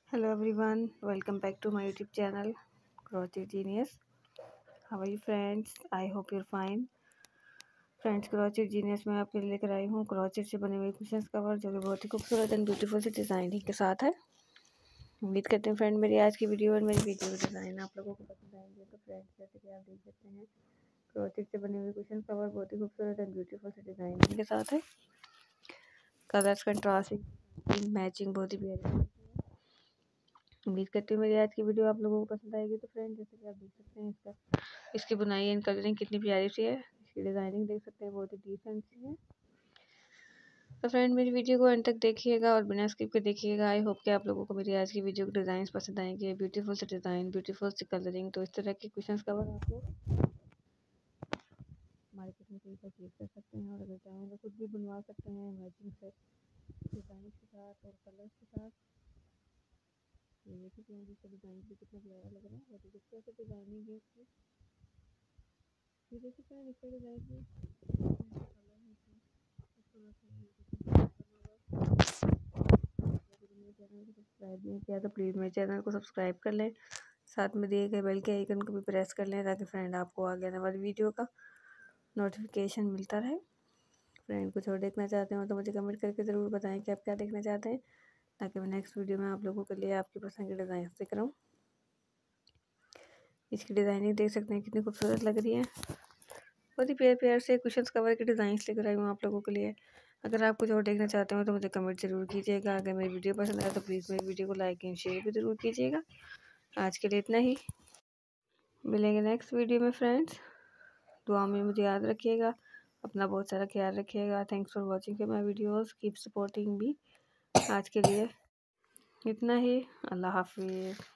Hello everyone, welcome back to my YouTube channel Crochet Genius. How are you friends? I hope you're fine. Friends Crochet Genius में आपके लिए लेकर आई हूँ crochet से बने हुए कुशन कवर जो कि बहुत ही खूबसूरत एंड ब्यूटीफुल से डिज़ाइनिंग के साथ है। उम्मीद करते हैं फ्रेंड मेरी आज की वीडियो और मेरी वीडियो का डिज़ाइन आप लोगों को पसंद आएंगे। तो फ्रेंड्स जैसे कि आप देख सकते हैं क्रोचेट से बने हुए कुशन कवर बहुत ही खूबसूरत एंड ब्यूटीफुल से डिज़ाइनिंग के साथ है। कलर्स कंट्रास्टिंग मैचिंग बहुत ही प्यारी। उम्मीद करती हूँ मेरी आज की वीडियो आप लोगों को पसंद आएगी। तो फ्रेंड जैसे कि आप देख सकते हैं इसकी बुनाई एंड कलरिंग कितनी प्यारी सी है। इसकी डिज़ाइनिंग देख सकते हैं बहुत ही डिसेंट सी है। तो फ्रेंड मेरी वीडियो को एंड तक देखिएगा और बिना स्किप के देखिएगा। आई होप कि आप लोगों को मेरी आज की वीडियो के डिज़ाइन पसंद आएंगे। ब्यूटीफुल से डिज़ाइन, ब्यूटीफुल से कलरिंग। तो इस तरह के कुशंस कवर आप लोग मार्केट में कहीं परचेज कर सकते हैं और अगर चाहें तो खुद भी बनवा सकते हैं मैचिंग से डिज़ाइन के साथ और कलर्स के साथ। ये देखिए इसका डिज़ाइन भी कितना प्यारा लग रहा है। बहुत ही खूबसूरत डिज़ाइनिंग है इसकी। ये देखिए फ्रेंड इसका डिज़ाइन भी सब्सक्राइब नहीं किया तो प्लीज़ मेरे चैनल को सब्सक्राइब कर लें। साथ में दिए गए बेल के आइकन को भी प्रेस कर लें ताकि फ्रेंड आपको आगे आने वाली वीडियो का नोटिफिकेशन मिलता रहे। फ्रेंड कुछ और देखना चाहते हो तो मुझे कमेंट करके ज़रूर बताएं कि आप क्या देखना चाहते हैं ताकि मैं नेक्स्ट वीडियो में आप लोगों के लिए आपकी पसंद के डिज़ाइन से कराऊँ। इसकी डिज़ाइनिंग देख सकते हैं कितनी खूबसूरत लग रही है। बहुत ही प्यार प्यार से कुशन कवर के डिज़ाइन लेकर आई हूँ आप लोगों के लिए। अगर आप कुछ और देखना चाहते हो तो मुझे कमेंट ज़रूर कीजिएगा। अगर मेरी वीडियो पसंद आए तो प्लीज़ मेरी वीडियो को लाइक एंड शेयर भी ज़रूर कीजिएगा। आज के लिए इतना ही, मिलेंगे नेक्स्ट वीडियो में फ्रेंड्स। दुआ में मुझे याद रखिएगा, अपना बहुत सारा ख्याल रखिएगा। Thanks for watching my videos, keep supporting me. आज के लिए इतना ही, अल्लाह हाफिज़।